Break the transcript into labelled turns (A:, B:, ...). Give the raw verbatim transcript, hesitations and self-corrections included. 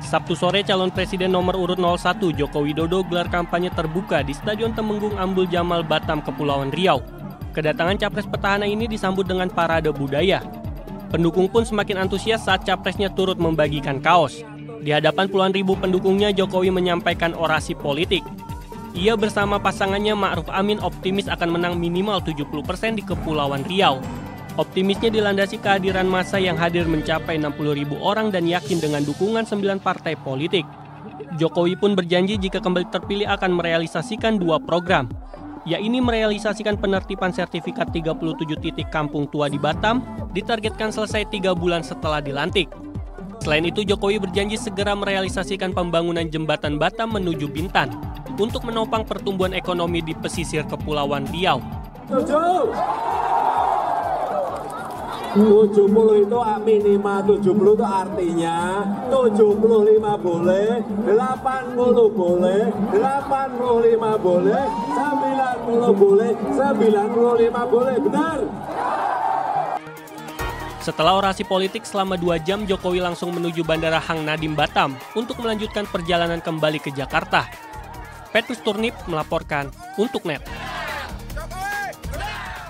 A: Sabtu sore, calon presiden nomor urut nol satu Joko Widodo gelar kampanye terbuka di Stadion Temenggung Ambul Jamal, Batam, Kepulauan Riau. Kedatangan capres petahana ini disambut dengan parade budaya. Pendukung pun semakin antusias saat capresnya turut membagikan kaos. Di hadapan puluhan ribu pendukungnya, Jokowi menyampaikan orasi politik. Ia bersama pasangannya Ma'ruf Amin optimis akan menang minimal tujuh puluh persen di Kepulauan Riau. Optimisnya dilandasi kehadiran massa yang hadir mencapai enam puluh ribu orang dan yakin dengan dukungan sembilan partai politik. Jokowi pun berjanji jika kembali terpilih akan merealisasikan dua program, yaitu merealisasikan penertiban sertifikat tiga puluh tujuh titik kampung tua di Batam, ditargetkan selesai tiga bulan setelah dilantik. Selain itu, Jokowi berjanji segera merealisasikan pembangunan jembatan Batam menuju Bintan untuk menopang pertumbuhan ekonomi di pesisir Kepulauan Riau.
B: tujuh puluh itu minimal tujuh puluh itu artinya tujuh puluh lima boleh, delapan puluh boleh, delapan puluh lima boleh, sembilan puluh boleh, sembilan puluh lima boleh, benar?
A: Setelah orasi politik selama dua jam, Jokowi langsung menuju Bandara Hang Nadiem Batam untuk melanjutkan perjalanan kembali ke Jakarta. Petrus Turnip melaporkan untuk N E T.